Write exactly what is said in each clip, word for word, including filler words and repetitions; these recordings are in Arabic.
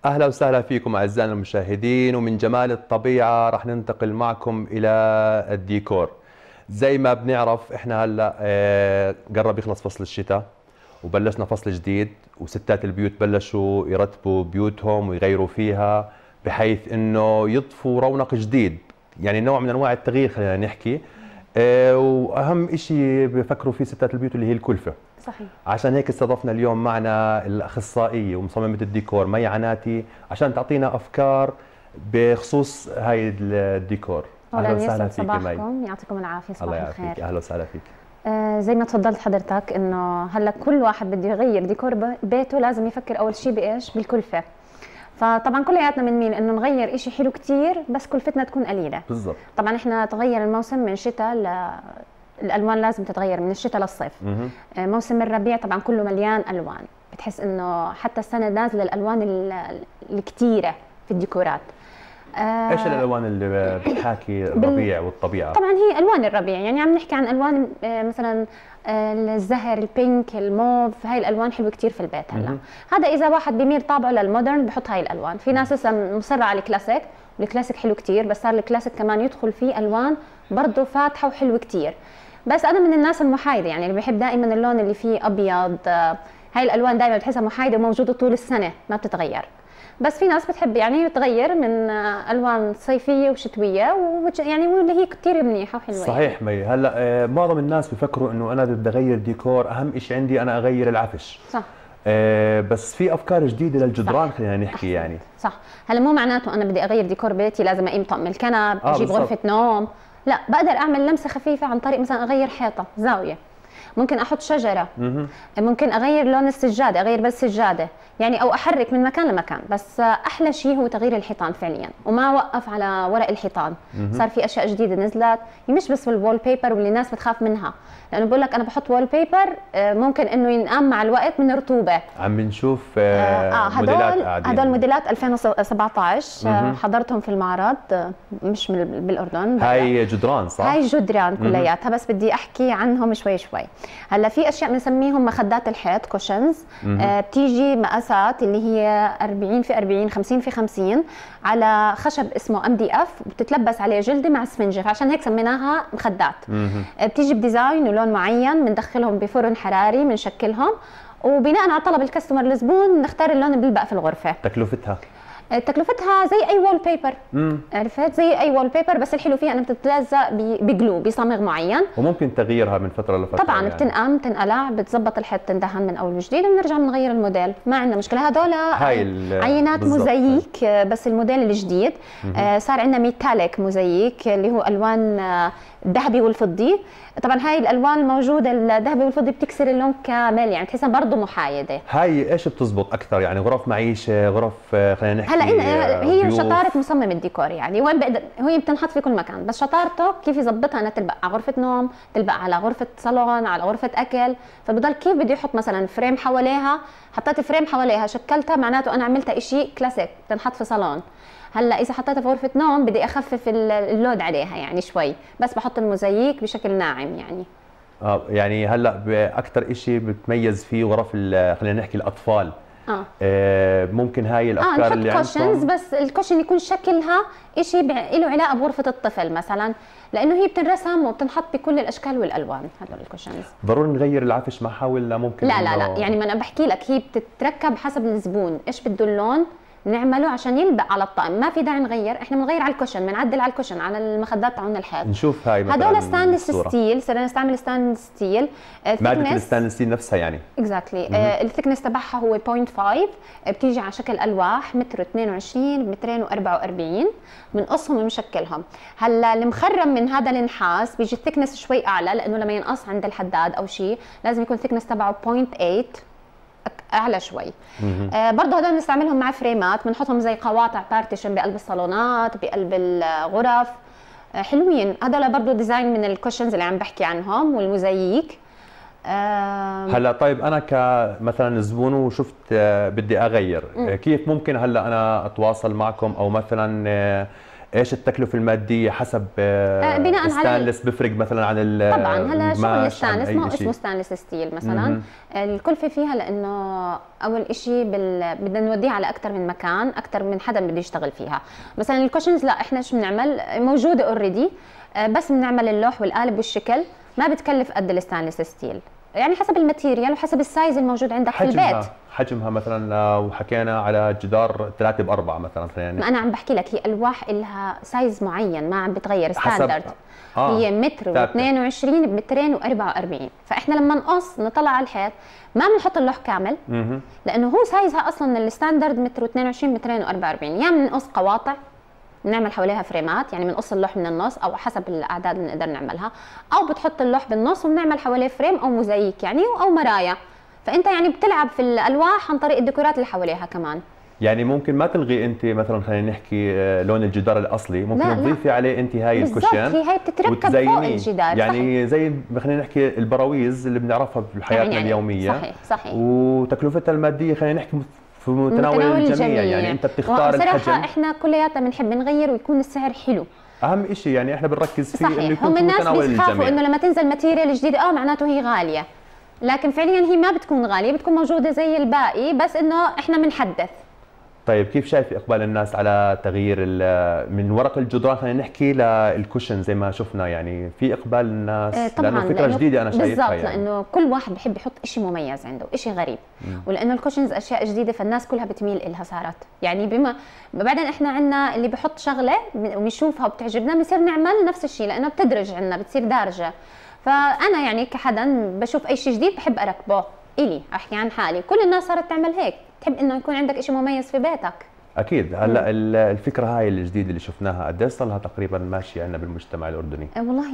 أهلا وسهلا فيكم أعزائنا المشاهدين، ومن جمال الطبيعة رح ننتقل معكم إلى الديكور. زي ما بنعرف إحنا هلأ آه، قرب يخلص فصل الشتاء وبلشنا فصل جديد، وستات البيوت بلشوا يرتبوا بيوتهم ويغيروا فيها بحيث إنه يضفوا رونق جديد، يعني نوع من أنواع التغيير خلينا نحكي. آه، وأهم شيء بفكروا فيه ستات البيوت اللي هي الكلفة. صحيح. عشان هيك استضفنا اليوم معنا الاخصائيه ومصممه الديكور مي عناتي عشان تعطينا افكار بخصوص هاي الديكور. اهلا وسهلا فيك مي. يعطيكم العافيه. صباح الله الخير. يعافيك. اهلا وسهلا فيك. آه زي ما تفضلت حضرتك انه هلا كل واحد بده يغير ديكور بيته لازم يفكر اول شيء بايش؟ بالكلفه. فطبعا كلياتنا بنميل انه نغير شيء حلو كثير بس كلفتنا تكون قليله. بالضبط. طبعا احنا تغير الموسم من شتاء ل الالوان لازم تتغير من الشتاء للصيف. موسم الربيع طبعا كله مليان الوان، بتحس انه حتى السنه نازله الالوان الكثيره في الديكورات. آه ايش الالوان اللي بتحاكي الربيع والطبيعه؟ طبعا هي الوان الربيع، يعني عم نحكي عن الوان مثلا الزهر، البينك، الموف، هاي الالوان حلوه كثير في البيت هلا. هذا اذا واحد بيميل طابعه للمودرن بحط هاي الالوان. في ناس لسه مصره على الكلاسيك، والكلاسيك حلو كثير، بس صار الكلاسيك كمان يدخل فيه الوان برضه فاتحه وحلوه كثير. بس انا من الناس المحايده، يعني اللي بحب دائما اللون اللي فيه ابيض. هاي الالوان دائما بتحسها محايده وموجوده طول السنه ما بتتغير. بس في ناس بتحب يعني تغير من الوان صيفيه وشتويه، ويعني واللي هي كثير منيحه وحلوه. صحيح مي. هلا معظم الناس بفكروا انه انا بدي اغير ديكور، اهم شيء عندي انا اغير العفش. صح. آه بس في افكار جديده للجدران خلينا نحكي. يعني صح. هلا مو معناته انا بدي اغير ديكور بيتي لازم اقيم طقم الكنب، آه اجيب بالضبط. غرفه نوم. لا، بقدر اعمل لمسه خفيفه عن طريق مثلا اغير حيطه، زاويه، ممكن احط شجره، ممكن اغير لون السجاده، اغير بس سجاده يعني، او احرك من مكان لمكان. بس احلى شيء هو تغيير الحيطان فعليا، وما اوقف على ورق الحيطان. صار في اشياء جديده نزلت، مش بس بالوول بيبر واللي الناس بتخاف منها، لانه بقول لك انا بحط وول بيبر ممكن انه ينقام مع الوقت من رطوبه. عم بنشوف آه آه هدول هدول موديلات ألفين وسبعطعش حضرتهم في المعرض، مش بالاردن. هاي جدران صح؟ هاي جدران كلياتها، بس بدي احكي عنهم شوي شوي. هلا في اشياء بنسميهم مخدات الحيط، كوشنز. آه بتيجي مقاسات اللي هي أربعين في أربعين، خمسين في خمسين، على خشب اسمه ام دي اف، بتتلبس عليه جلده مع اسفنجه، فعشان هيك سميناها مخدات. آه بتيجي بديزاين ولون معين، بندخلهم بفرن حراري، بنشكلهم، وبناء على طلب الكاستمر الزبون نختار اللون اللي بيلبق في الغرفه. تكلفتها؟ تكلفتها زي اي وول بيبر. عرفت؟ زي اي وول بيبر، بس الحلو فيها انها بتتلزق بجلو بصمغ معين، وممكن تغييرها من فتره لفتره. طبعا يعني بتنقم تنقلع، بتزبط الحيط، تندهن من اول وجديد، وبنرجع بنغير الموديل، ما عندنا مشكله. هدول عينات موزاييك، بس الموديل الجديد آه صار عندنا ميتاليك موزاييك اللي هو الوان الذهبي والفضي. طبعا هاي الالوان الموجوده الذهبي والفضي بتكسر اللون كامل، يعني تحسها برضه محايده. هاي ايش بتزبط اكثر؟ يعني غرف معيشه، غرف خلينا نحكي هلا هي شطاره مصمم الديكور، يعني وين بقدر هي بتنحط في كل مكان، بس شطارته كيف يظبطها انها تلبق على غرفه نوم، تلبق على غرفه صالون، على غرفه اكل. فبضل كيف بده يحط مثلا فريم حواليها، حطيت فريم حواليها شكلتها، معناته انا عملتها شيء كلاسيك بتنحط في صالون. هلا اذا حطيتها في غرفه نوم بدي اخفف اللود عليها يعني شوي، بس بحط الموزاييك بشكل ناعم يعني. اه يعني هلا باكثر شيء بتميز فيه غرف خلينا نحكي الاطفال. اه, آه ممكن هاي الافكار آه اللي عندكم كوشنز، بس الكوشن يكون شكلها شيء له علاقه بغرفه الطفل مثلا، لانه هي بتنرسم وبتنحط بكل الاشكال والالوان. هدول الكوشنز ضروري نغير العفش ما حاول لا ممكن؟ لا لا لا، يعني ما انا بحكي لك هي بتتركب حسب الزبون ايش بده اللون نعمله عشان يلبق على الطقم، ما في داعي نغير. احنا بنغير على الكوشن، بنعدل على الكوشن، على المخدات تاعون الحيط. نشوف هاي مثلا هدول ستانلس ستيل، صرنا نستعمل ستانلس ستيل. ماده الستانلس ستيل نفسها يعني اكزاكتلي. الثيكنس تبعها هو صفر فاصلة خمسة، بتيجي على شكل الواح متر اثنين وعشرين بمترين وأربعة وأربعين، بنقصهم وبنشكلهم. هلا المخرم من هذا النحاس بيجي الثيكنس شوي اعلى، لانه لما ينقص عند الحداد او شيء لازم يكون الثيكنس تبعه صفر فاصلة ثمانية اعلى شوي. آه برضه هدول بنستعملهم مع فريمات، بنحطهم زي قواطع بارتيشن بقلب الصالونات، بقلب الغرف. آه حلوين هدول برضه، ديزاين من الكوشنز اللي عم بحكي عنهم والموزاييك. آه هلا طيب انا كمثلا زبون وشفت آه بدي اغير، آه كيف ممكن هلا انا اتواصل معكم؟ او مثلا آه ايش التكلفه الماديه حسب آه بناء على الستانلس بيفرق مثلا عن ال طبعا هلا شغل الستانلس ما شيء. اسمه ستانلس ستيل مثلا. الكلفه فيها لانه اول شيء بال... بدنا نوديها على اكثر من مكان، اكثر من حدا بده يشتغل فيها. مثلا الكوشنز لا، احنا شو بنعمل موجوده اوريدي، بس بنعمل اللوح والقالب والشكل، ما بتكلف قد الستانلس ستيل، يعني حسب الماتيريال وحسب السايز الموجود عندك في البيت. حجمها مثلا لو حكينا على جدار ثلاثة بأربعة مثلا يعني. ما أنا عم بحكي لك هي ألواح لها سايز معين ما عم بتغير ستاندرد. آه. هي متر واثنين وعشرين بمترين وأربعة وأربعين، فإحنا لما نقص نطلع على الحيط ما بنحط اللوح كامل مه. لأنه هو سايزها أصلا الستاندرد متر واثنين وعشرين مترين وأربعة وأربعين. يا بنقص قواطع بنعمل حواليها فريمات، يعني بنقص اللوح من النص او حسب الاعداد اللي نقدر نعملها، او بتحط اللوح بالنص وبنعمل حواليه فريم او موزاييك يعني او مرايا. فانت يعني بتلعب في الالواح عن طريق الديكورات اللي حواليها كمان. يعني ممكن ما تلغي انت مثلا، خلينا نحكي لون الجدار الاصلي، ممكن تضيفي عليه انت هاي الكوشن. هي هي بتتركب فوق الجدار. يعني صحيح. زي خلينا نحكي البراويز اللي بنعرفها بحياتنا يعني اليوميه. صحيح صحيح. وتكلفتها الماديه خلينا نحكي في متناول, متناول الجميع. الجميع يعني انت بتختار الحجم. صراحه احنا كلياتنا بنحب نغير ويكون السعر حلو. اهم شيء يعني احنا بنركز فيه انه يكون في متناول الجميع. هم الناس بيخافوا انه لما تنزل ماتيريال جديده اه معناته هي غاليه، لكن فعليا هي ما بتكون غاليه، بتكون موجوده زي الباقي، بس انه احنا بنحدث. طيب كيف شايف اقبال الناس على تغيير من ورق الجدران خلينا نحكي للكوشن زي ما شفنا؟ يعني في اقبال الناس طبعا لانه فكره جديده انا شايفها بالضبط يعني. لانه كل واحد بحب يحط شيء مميز عنده، شيء غريب. مم. ولانه الكوشنز اشياء جديده فالناس كلها بتميل لها صارت، يعني بما بعدين احنا عندنا اللي بحط شغله وبنشوفها وبتعجبنا بنصير نعمل نفس الشيء لانه بتدرج عندنا، بتصير دارجه. فانا يعني كحدا بشوف اي شيء جديد بحب اركبه الي، احكي عن حالي، كل الناس صارت تعمل هيك، تحب انه يكون عندك شيء مميز في بيتك. اكيد. هلا الفكره هاي الجديده اللي شفناها قد ايش صار لها تقريبا ماشيه عندنا بالمجتمع الاردني؟ والله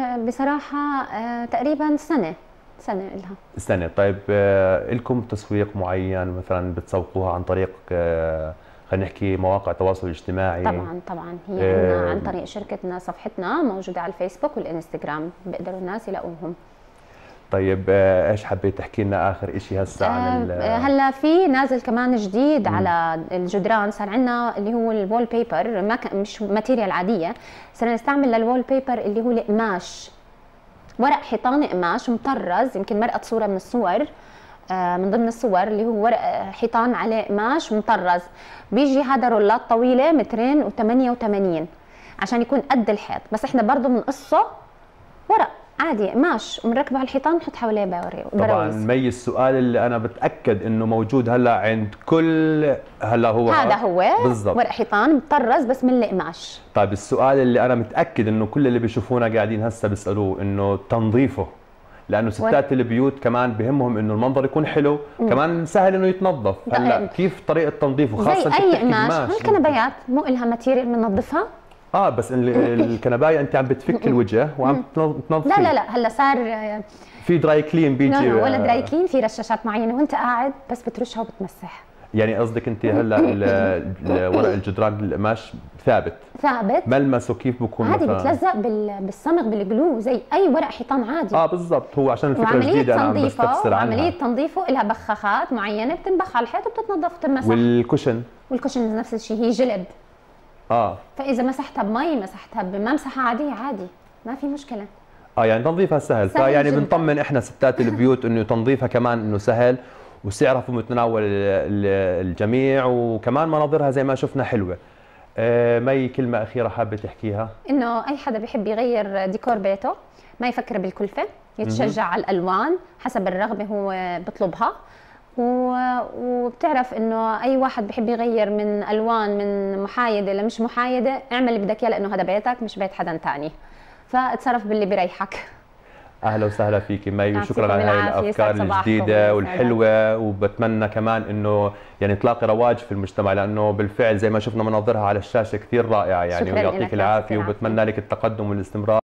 بصراحه تقريبا سنه سنه لها سنه. طيب لكم تسويق معين مثلا بتسوقوها عن طريق خلينا نحكي مواقع التواصل الاجتماعي؟ طبعا طبعا هي عندنا عن طريق شركتنا، صفحتنا موجوده على الفيسبوك والانستغرام، بيقدروا الناس يلاقوهم. طيب ايش حبيت تحكي لنا اخر شيء هسه عن هلا في نازل كمان جديد م. على الجدران، صار عندنا اللي هو الوول بيبر، ما مش ماتيريال عاديه، صرنا نستعمل للوول بيبر اللي هو القماش، ورق حيطان قماش مطرز، يمكن مرقت صوره من الصور من ضمن الصور اللي هو ورق حيطان عليه قماش مطرز، بيجي هذا رولات طويله مترين وثمانية وثمانين عشان يكون قد الحيط، بس احنا برضه بنقصه ورق عادي قماش وبنركبه على الحيطان نحط حواليه براويز. طبعا مي السؤال اللي انا بتاكد انه موجود هلا عند كل هلا هو هذا هو بالضبط ورق حيطان مطرز بس من القماش. طيب السؤال اللي انا متاكد انه كل اللي بيشوفونا قاعدين هسه بيسالوه انه تنظيفه، لانه ستات و... البيوت كمان بهمهم انه المنظر يكون حلو، م. كمان سهل انه يتنظف. هلا كيف طريقه تنظيفه خاصه زي اي قماش؟ الكنبايات مو لها ماتيريال بننظفها؟ اه بس الكنبايه انت عم بتفك الوجه وعم تنظف. لا لا لا هلا صار في دراي كلين بيجي. لا ولا دراي كلين، في رشاشات معينه وانت قاعد بس بترشها وبتمسح. يعني قصدك انت هلا ورق الجدران القماش ثابت ثابت ملمسه كيف بكون؟ عادي بتلزق بالصمغ بالجلو زي اي ورق حيطان عادي. اه بالضبط، هو عشان الفكره الجديده انا عم بستفسر عنها. وعمليه تنظيفه لها بخاخات معينه بتنبخ على الحيط وبتتنظف وبتمسح. والكشن والكشن نفس الشيء، هي جلد. اه فاذا مسحتها بمي مسحتها بممسحه عاديه عادي ما في مشكله. اه يعني تنظيفها سهل, سهل فيعني بنطمن احنا ستات البيوت انه تنظيفها كمان انه سهل وسعرها في متناول الجميع، وكمان مناظرها زي ما شفنا حلوه. آه مي كلمه اخيره حابه تحكيها؟ انه اي حدا بيحب يغير ديكور بيته ما يفكر بالكلفه، يتشجع على الالوان حسب الرغبه هو بطلبها، وبتعرف انه اي واحد بحب يغير من الوان من محايده لمش محايده، اعمل اللي بدك اياه لانه هذا بيتك مش بيت حدا ثاني، فاتصرف باللي بريحك. اهلا وسهلا فيكي مي، وشكرا على هاي الافكار الجديده والحلوه، وبتمنى كمان انه يعني تلاقي رواج في المجتمع، لانه بالفعل زي ما شفنا مناظرها على الشاشه كثير رائعه يعني، ويعطيك العافيه وبتمنى لك التقدم والاستمرار.